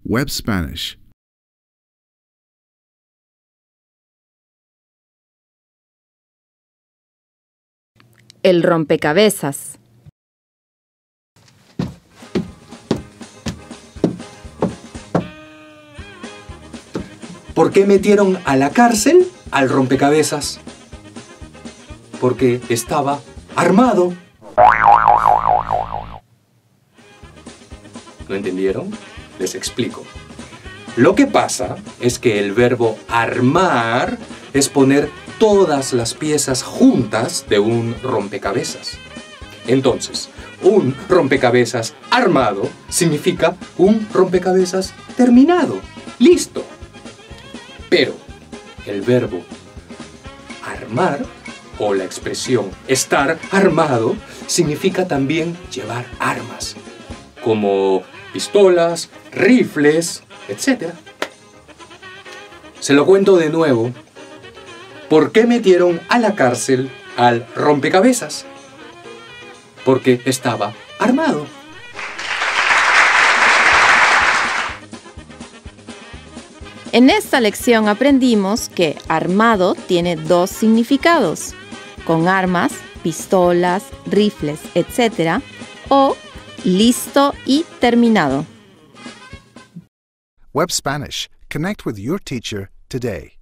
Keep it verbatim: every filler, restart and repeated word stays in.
Web Spanish. El rompecabezas. ¿Por qué metieron a la cárcel al rompecabezas? Porque estaba armado. ¿No entendieron? Les explico. Lo que pasa es que el verbo armar es poner todas las piezas juntas de un rompecabezas. Entonces, un rompecabezas armado significa un rompecabezas terminado, listo. Pero el verbo armar o la expresión estar armado significa también llevar armas, como pistolas, rifles, etcétera. Se lo cuento de nuevo. ¿Por qué metieron a la cárcel al rompecabezas? Porque estaba armado. En esta lección aprendimos que armado tiene dos significados, con armas, pistolas, rifles, etcétera, o listo y terminado. Web Spanish. Connect with your teacher today.